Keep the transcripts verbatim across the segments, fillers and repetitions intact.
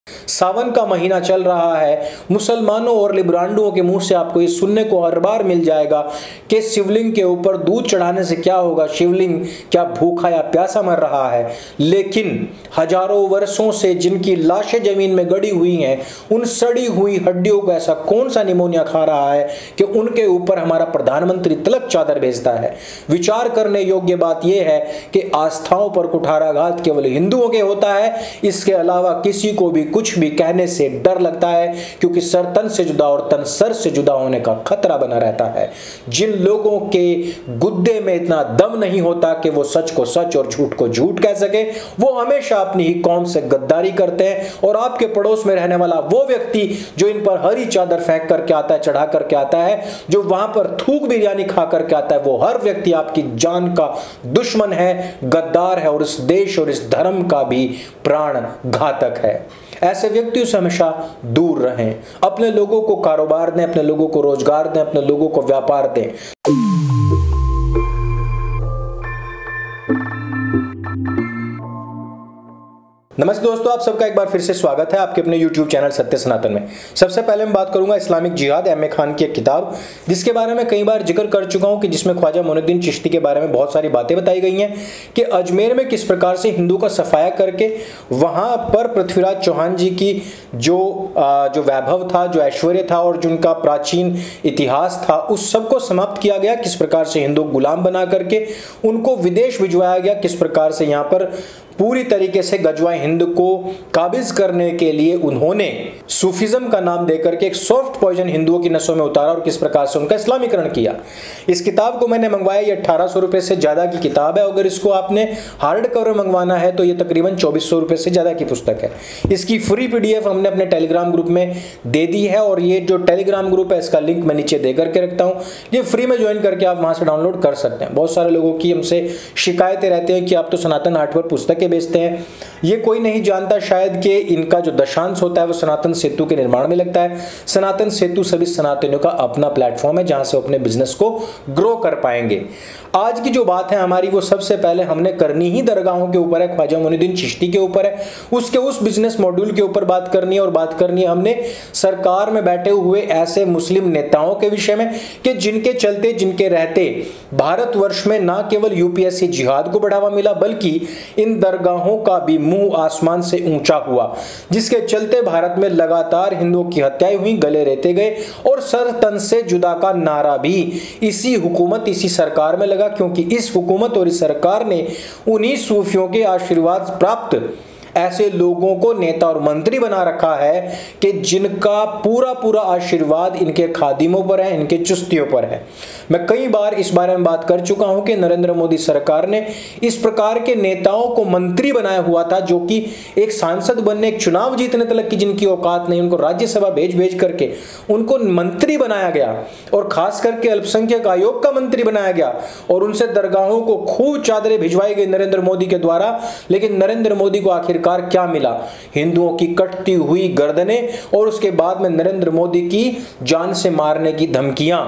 सावन का महीना चल रहा है, मुसलमानों और लिब्रांडुओं के मुंह से आपको ये सुनने को हर बार मिल जाएगा कि शिवलिंग के ऊपर दूध चढ़ाने से क्या होगा, शिवलिंग क्या भूखा या प्यासा मर रहा है। लेकिन हजारों वर्षों से जिनकी लाशें जमीन में गड़ी हुई हैं, उन सड़ी हुई हड्डियों को ऐसा कौन सा निमोनिया खा रहा है कि उनके ऊपर हमारा प्रधानमंत्री तलक चादर भेजता है। विचार करने योग्य बात यह है कि आस्थाओं पर कुठाराघात केवल हिंदुओं के होता है, इसके अलावा किसी को भी कुछ भी कहने से डर लगता है, क्योंकि सर तन से जुदा और तन सर से जुदा होने का खतरा बना रहता है। जिन लोगों के गुद्दे में इतना दम नहीं होता कि वो सच को सच और झूठ को झूठ कह सके, वो हमेशा अपनी ही कौम से गद्दारी करते हैं। और आपके पड़ोस में रहने वाला वो व्यक्ति जो इन पर हरी चादर फेंक करके आता है, चढ़ा करके आता है, जो वहां पर थूक बिरयानी खा करके आता है, वो हर व्यक्ति आपकी जान का दुश्मन है, गद्दार है और इस देश और इस धर्म का भी प्राण घातक है। ऐसे व्यक्तियों से हमेशा दूर रहें। अपने लोगों को कारोबार दें, अपने लोगों को रोजगार दें, अपने लोगों को व्यापार दें। नमस्ते दोस्तों, आप सबका एक बार फिर से स्वागत है आपके अपने YouTube चैनल सत्य सनातन में। सबसे पहले मैं बात करूंगा इस्लामिक जिहाद, एम ए खान की एक किताब, जिसके बारे में कई बार जिक्र कर चुका हूं कि जिसमें ख्वाजा मोइनुद्दीन चिश्ती के बारे में बहुत सारी बातें बताई गई हैं कि अजमेर में किस प्रकार से हिंदू का सफाया करके वहां पर पृथ्वीराज चौहान जी की जो जो वैभव था, जो ऐश्वर्य था और जिनका प्राचीन इतिहास था, उस सबको समाप्त किया गया। किस प्रकार से हिंदू गुलाम बना करके उनको विदेश भिजवाया गया, किस प्रकार से यहाँ पर पूरी तरीके से गजवा हिंद को काबिज करने के लिए उन्होंने सूफिज्म का नाम देकर के एक सॉफ्ट पॉइजन हिंदुओं की नसों में उतारा और किस प्रकार से उनका इस्लामीकरण किया। इस किताब को मैंने मंगवाया, ये अठारह सौ रुपए से ज्यादा की किताब है। अगर इसको आपने हार्ड कवर मंगवाना है तो ये तकरीबन चौबीस सौ रुपए से ज्यादा की पुस्तक है। इसकी फ्री पीडीएफ हमने अपने टेलीग्राम ग्रुप में दे दी है और ये जो टेलीग्राम ग्रुप है इसका लिंक मैं नीचे दे करके रखता हूँ। ये फ्री में ज्वाइन करके आप वहां से डाउनलोड कर सकते हैं। बहुत सारे लोगों की हमसे शिकायतें रहती हैं कि आप तो सनातन आर्ट पर पुस्तकें बेचते हैं। ये कोई नहीं जानता शायद कि इनका जो दशांश होता है वो सनातन सेतु के निर्माण में लगता है। सनातन सेतु सभी सनातनियों का अपना प्लेटफॉर्म है जहां से अपने बिजनेस को ग्रो कर पाएंगे। आज की जो बात है हमारी वो सबसे पहले हमने करनी ही दरगाहों के ऊपर है, ख्वाजा मोइनुद्दीन चिश्ती के ऊपर है, उसके उस बिजनेस मॉड्यूल के ऊपर बात करनी है। और बात करनी है हमने सरकार में बैठे हुए ऐसे मुस्लिम नेताओं के विषय में कि जिनके चलते, जिनके रहते भारतवर्ष में ना केवल यूपीएससी जिहाद को बढ़ावा मिला बल्कि इन दरगाहों का भी मुंह आसमान से ऊंचा हुआ, जिसके चलते भारत में लगातार हिंदुओं की हत्याएं हुई, गले रेते गए और सर तन से जुदा का नारा भी इसी हुकूमत, इसी सरकार में लगा, क्योंकि इस हुकूमत और इस सरकार ने उन्हीं सूफियों के आशीर्वाद प्राप्त ऐसे लोगों को नेता और मंत्री बना रखा है कि जिनका पूरा पूरा आशीर्वाद इनके खादिमों पर है, इनके चुस्तियों पर है। मैं कई बार इस बारे में बात कर चुका हूं कि नरेंद्र मोदी सरकार ने इस प्रकार के नेताओं को मंत्री बनाया हुआ था, जो कि एक सांसद बनने, एक चुनाव जीतने तक की जिनकी औकात नहीं, उनको राज्यसभा भेज भेज करके उनको मंत्री बनाया गया और खास करके अल्पसंख्यक आयोग का मंत्री बनाया गया और उनसे दरगाहों को खूब चादरें भिजवाई गई नरेंद्र मोदी के द्वारा। लेकिन नरेंद्र मोदी को आखिर क्या मिला? हिंदुओं की कटती हुई गर्दनें और उसके बाद में नरेंद्र मोदी की जान से मारने की धमकियां।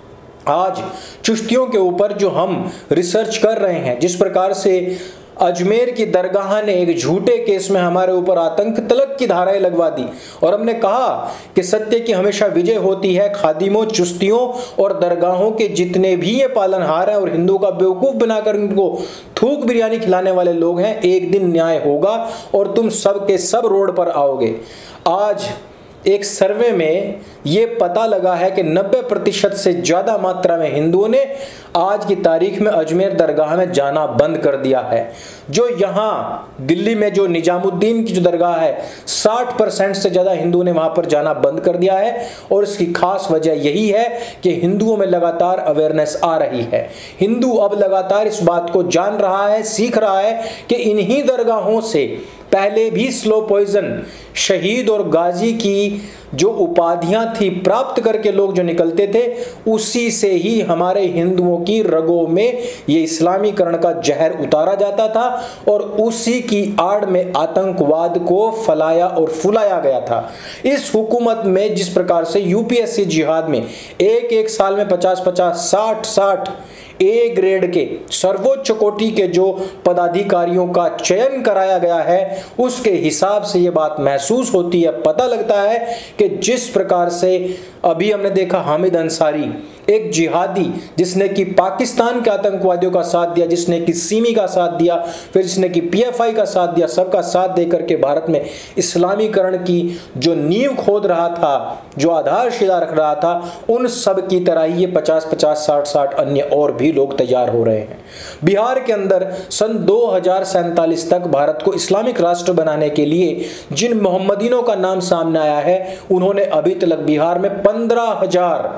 आज चिश्तियों के ऊपर जो हम रिसर्च कर रहे हैं, जिस प्रकार से अजमेर की दरगाह ने एक झूठे केस में हमारे ऊपर आतंक तलक की धाराएं लगवा दी और हमने कहा कि सत्य की हमेशा विजय होती है। खादिमों, चुस्तियों और दरगाहों के जितने भी ये पालनहार हैं और हिंदुओं का बेवकूफ बनाकर उनको थूक बिरयानी खिलाने वाले लोग हैं, एक दिन न्याय होगा और तुम सब के सब रोड पर आओगे। आज एक सर्वे में यह पता लगा है कि नब्बे प्रतिशत से ज्यादा मात्रा में हिंदुओं ने आज की तारीख में अजमेर दरगाह में जाना बंद कर दिया है। जो यहां दिल्ली में जो निजामुद्दीन की जो दरगाह है, साठ परसेंट से ज्यादा हिंदुओं ने वहां पर जाना बंद कर दिया है और इसकी खास वजह यही है कि हिंदुओं में लगातार अवेयरनेस आ रही है। हिंदू अब लगातार इस बात को जान रहा है, सीख रहा है कि इन्हीं दरगाहों से पहले भी स्लो पॉइजन, शहीद और गाजी की जो उपाधियां थी प्राप्त करके लोग जो निकलते थे, उसी से ही हमारे हिंदुओं की रगों में ये इस्लामीकरण का जहर उतारा जाता था और उसी की आड़ में आतंकवाद को फैलाया और फुलाया गया था। इस हुकूमत में जिस प्रकार से यूपीएससी जिहाद में एक एक साल में पचास पचास, साठ साठ ए ग्रेड के सर्वोच्च कोटि के जो पदाधिकारियों का चयन कराया गया है, उसके हिसाब से ये बात महसूस होती है, पता लगता है कि जिस प्रकार से अभी हमने देखा हामिद अंसारी, एक जिहादी जिसने कि पाकिस्तान के आतंकवादियों का साथ दिया, जिसने कि सिमी का साथ दिया, फिर जिसने कि पीएफआई का साथ दिया, सबका साथ देकर के भारत में इस्लामीकरण की जो नींव खोद रहा था, जो आधारशिला रख रहा था, उन सब की तरह ही ये पचास पचास साठ साठ अन्य और भी लोग तैयार हो रहे हैं। बिहार के अंदर सन दो हजार सैंतालीस तक भारत को इस्लामिक राष्ट्र बनाने के लिए जिन मोहम्मदीनों का नाम सामने आया है, उन्होंने अभी तक बिहार में पंद्रह हजार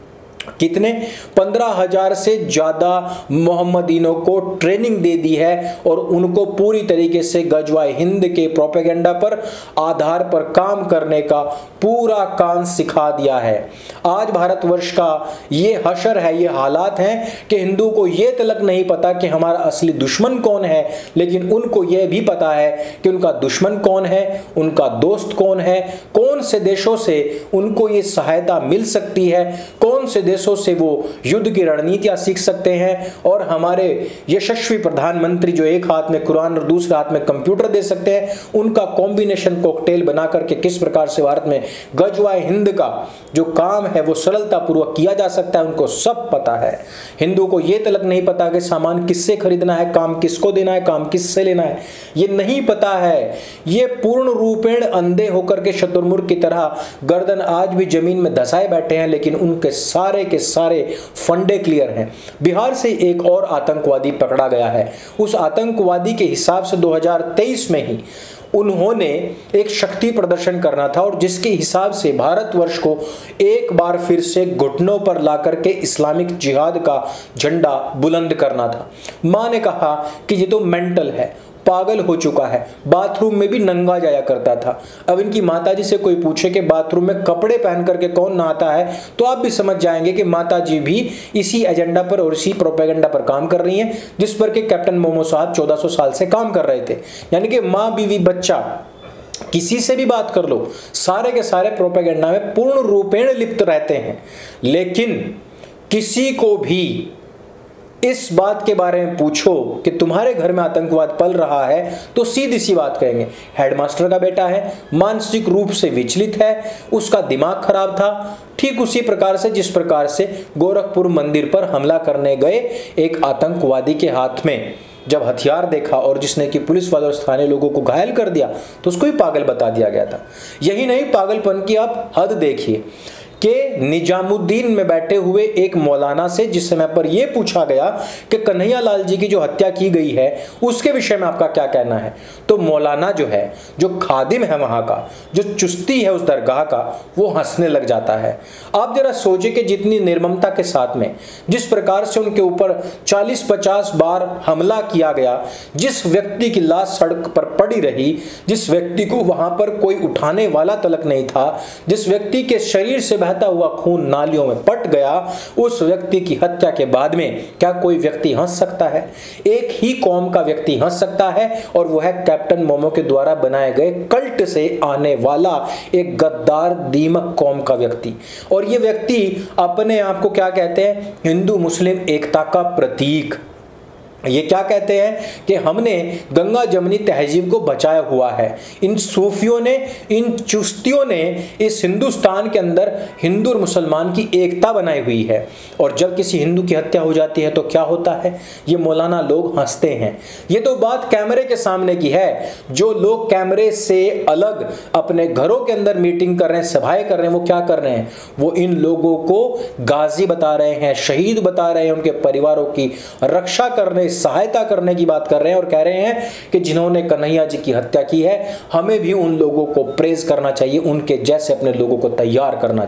कितने पंद्रह हजार से ज्यादा मोहम्मदीनों को ट्रेनिंग दे दी है और उनको पूरी तरीके से गजवाए हिंद के प्रोपेगेंडा पर आधार पर काम करने का पूरा काम सिखा दिया है। आज भारतवर्ष का ये हशर है, ये हालात हैं कि हिंदू को ये तलक नहीं पता कि हमारा असली दुश्मन कौन है, लेकिन उनको ये भी पता है कि उनका दुश्मन कौन है, उनका दोस्त कौन है, कौन से देशों से उनको ये सहायता मिल सकती है, कौन से देशों से वो युद्ध की रणनीतियां सीख सकते हैं। और हमारे यशस्वी प्रधानमंत्री जो एक हाथ में कुरान और दूसरे हाथ में कंप्यूटर दे सकते हैं, उनका कॉम्बिनेशन कॉकटेल बना करके किस प्रकार से भारत में गजवाए हिंद का जो काम है वो सरलतापूर्वक किया जा सकता है, उनको सब पता है। हिंदू को ये तलक नहीं पता कि सामान किससे खरीदना है, काम किसको देना है, काम किससे लेना है, ये नहीं पता है। ये पूर्ण रूपेण अंधे होकर के शतुरमुर्ग की तरह गर्दन आज भी जमीन में धसाए बैठे हैं, लेकिन उनके सारे के सारे फंडे क्लियर हैं। बिहार से एक और आतंकवादी पकड़ा गया है। उस आतंकवादी के हिसाब से दो हजार तेईस में ही उन्होंने एक शक्ति प्रदर्शन करना था और जिसके हिसाब से भारतवर्ष को एक बार फिर से घुटनों पर लाकर के इस्लामिक जिहाद का झंडा बुलंद करना था। मां ने कहा कि ये तो मेंटल है, पागल हो चुका है, बाथरूम में भी नंगा जाया करता था। अब इनकी माताजी से कोई पूछे कि बाथरूम में कपड़े पहन करके कौन नहाता है, तो आप भी समझ जाएंगे कि माताजी भी इसी एजेंडा पर और इसी प्रोपेगेंडा पर काम कर रही हैं जिस पर कि कैप्टन मोमो साहब चौदह सौ साल से काम कर रहे थे। यानी कि माँ, बीवी, बच्चा, किसी से भी बात कर लो, सारे के सारे प्रोपेगेंडा में पूर्ण रूपेण लिप्त रहते हैं। लेकिन किसी को भी इस बात के बारे में पूछो कि तुम्हारे घर में आतंकवाद पल रहा है, तो सीधी सी बात कहेंगे हेडमास्टर का बेटा है, मानसिक रूप से विचलित है, उसका दिमाग खराब था। ठीक उसी प्रकार से जिस प्रकार से गोरखपुर मंदिर पर हमला करने गए एक आतंकवादी के हाथ में जब हथियार देखा और जिसने कि पुलिस वालों और स्थानीय लोगों को घायल कर दिया, तो उसको ही पागल बता दिया गया था। यही नहीं, पागलपन की आप हद देखिए कि निजामुद्दीन में बैठे हुए एक मौलाना से जिस समय पर यह पूछा गया कि कन्हैया लाल जी की जो हत्या की गई है उसके विषय में आपका क्या कहना है, तो मौलाना जो है, जो खादिम है वहां का, जो चुस्ती है उस दरगाह का, वो हंसने लग जाता है। आप जरा सोचिए कि जितनी निर्ममता के साथ में जिस प्रकार से उनके ऊपर चालीस पचास बार हमला किया गया, जिस व्यक्ति की लाश सड़क पर पड़ी रही, जिस व्यक्ति को वहां पर कोई उठाने वाला तलक नहीं था, जिस व्यक्ति के शरीर से बहता हुआ खून नालियों में पट गया, उस व्यक्ति की हत्या के बाद में क्या कोई व्यक्ति हंस सकता है? एक ही कौम का व्यक्ति हंस सकता है और वो है कैप्टन मोमो के द्वारा बनाए गए कल्ट से आने वाला एक गद्दार दीमक कौम का व्यक्ति। और ये व्यक्ति अपने आप को क्या कहते हैं? हिंदू मुस्लिम एकता का प्रतीक। ये क्या कहते हैं कि हमने गंगा जमनी तहजीब को बचाया हुआ है। इन सूफियों ने, इन चुस्तियों ने इस हिंदुस्तान के अंदर हिंदू और मुसलमान की एकता बनाई हुई है। और जब किसी हिंदू की हत्या हो जाती है तो क्या होता है? ये मौलाना लोग हंसते हैं। ये तो बात कैमरे के सामने की है। जो लोग कैमरे से अलग अपने घरों के अंदर मीटिंग कर रहे हैं, सभाएं कर रहे हैं, वो क्या कर रहे हैं? वो इन लोगों को गाजी बता रहे हैं, शहीद बता रहे हैं, उनके परिवारों की रक्षा करने, सहायता करने की बात कर रहे हैं और कह रहे हैं कि जिन्होंने कन्हैया जी की हत्या की है, हमें भी उन लोगों को प्रेज करना चाहिए, उनके जैसे अपने लोगों को तैयार करना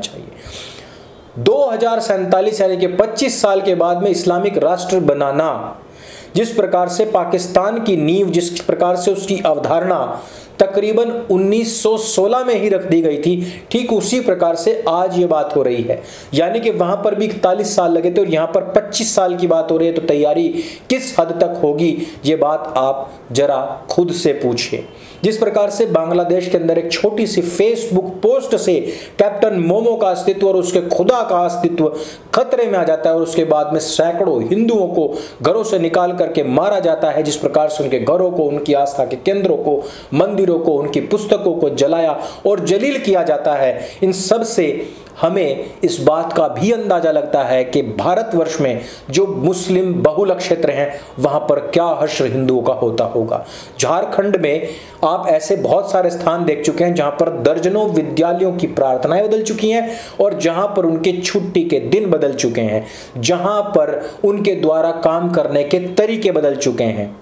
चाहिए। दो हजार सैंतालीस यानी कि पच्चीस साल के बाद में इस्लामिक राष्ट्र बनाना, जिस प्रकार से पाकिस्तान की नींव, जिस प्रकार से उसकी अवधारणा तकरीबन उन्नीस सौ सोलह में ही रख दी गई थी। ठीक उसी प्रकार से आज ये बात हो रही है, यानी कि वहां पर भी इकतालीस साल लगे थे और यहां पर पच्चीस साल की बात हो रही है। तो तैयारी किस हद तक होगी, ये बात आप जरा खुद से पूछिए। जिस प्रकार से बांग्लादेश के अंदर एक छोटी सी फेसबुक पोस्ट से कैप्टन मोमो का अस्तित्व और उसके खुदा का अस्तित्व खतरे में आ जाता है और उसके बाद में सैकड़ों हिंदुओं को घरों से निकाल करके मारा जाता है, जिस प्रकार से उनके घरों को, उनकी आस्था के केंद्रों को, मंदिरों को, उनकी पुस्तकों को जलाया और जलील किया जाता है, इन सब से हमें इस बात का भी अंदाजा लगता है कि भारतवर्ष में जो मुस्लिम बहुल क्षेत्र हैं वहां पर क्या हश्र हिंदुओं का होता होगा। झारखंड में आप ऐसे बहुत सारे स्थान देख चुके हैं जहां पर दर्जनों विद्यालयों की प्रार्थनाएं बदल चुकी हैं और जहां पर उनके छुट्टी के दिन बदल चुके हैं, जहां पर उनके द्वारा काम करने के तरीके बदल चुके हैं।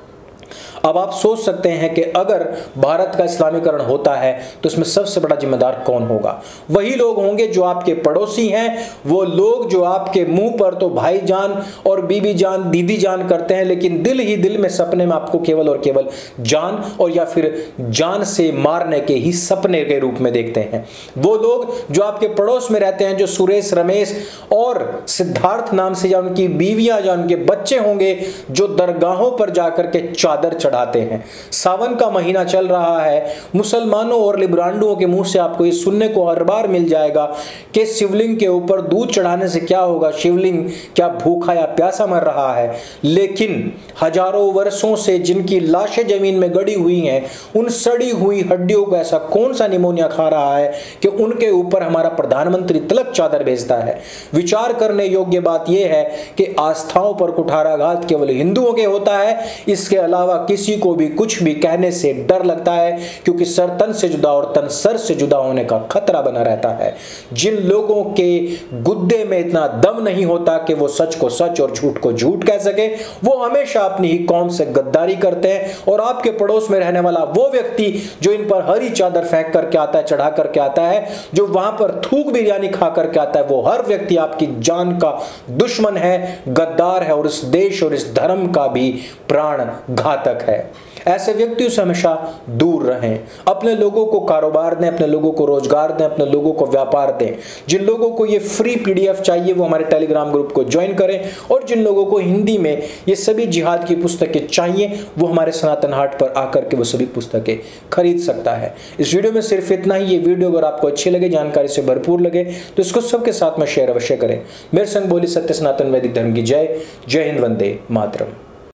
अब आप सोच सकते हैं कि अगर भारत का इस्लामीकरण होता है तो इसमें सबसे बड़ा जिम्मेदार कौन होगा? वही लोग होंगे जो आपके पड़ोसी हैं, वो लोग जो आपके मुंह पर तो भाईजान और बीबी जान, दीदी जान करते हैं, लेकिन दिल ही दिल में, सपने में आपको केवल और केवल जान और या फिर जान से मारने के ही सपने के रूप में देखते हैं। वो लोग जो आपके पड़ोस में रहते हैं, जो सुरेश, रमेश और सिद्धार्थ नाम से, या उनकी बीवियां या उनके बच्चे होंगे, जो दरगाहों पर जाकर के चादर चढ़ाते हैं। सावन का महीना चल रहा है, मुसलमानों और लिब्रांडुओं के मुंह से आपको ये सुनने को हर बार मिल जाएगा कि शिवलिंग के ऊपर दूध चढ़ाने से क्या होगा, शिवलिंग क्या भूखा या प्यासा मर रहा है। लेकिन हजारों वर्षों से जिनकी लाशें जमीन में गड़ी हुई हैं, उन सड़ी हुई हड्डियों को ऐसा कौन सा निमोनिया खा रहा है कि उनके ऊपर हमारा प्रधानमंत्री तलक चादर भेजता है। विचार करने योग्य बात यह है कि आस्थाओं पर कुठाराघात केवल हिंदुओं के होता है, इसके अलावा किसी को भी कुछ भी कहने से डर लगता है, क्योंकि सर तन से जुदा और तन सर से जुदा होने का खतरा बना रहता है। जिन लोगों के गुद्दे में इतना दम नहीं होता कि वो सच को सच और झूठ को झूठ कह सके, वो हमेशा अपनी ही कौम से गद्दारी करते हैं। और आपके पड़ोस में रहने वाला वो व्यक्ति जो इन पर हरी चादर फेंक करके आता है, चढ़ा करके आता है, जो वहां पर थूक बिरयानी खा करके आता है, वो हर व्यक्ति आपकी जान का दुश्मन है, गद्दार है और इस देश और इस धर्म का भी प्राण घातक है। ऐसे व्यक्तियों से हमेशा दूर रहें। अपने लोगों को कारोबार दें, अपने लोगों को रोजगार दें, अपने लोगों को व्यापार दें। जिन लोगों को ये फ्री पीडीएफ चाहिए वो हमारे टेलीग्राम ग्रुप को ज्वाइन करें, और जिन लोगों को हिंदी में ये सभी जिहाद की पुस्तकें चाहिए वो हमारे सनातन हाट पर आकर के वो सभी पुस्तकें खरीद सकता है। इस वीडियो में सिर्फ इतना ही। ये वीडियो अगर आपको अच्छी लगे, जानकारी से भरपूर लगे, तो इसको सबके साथ में शेयर अवश्य करें। मेरे संग बोली सत्य सनातन वैदिक धर्म की जय। जय हिंद, वंदे मातरम।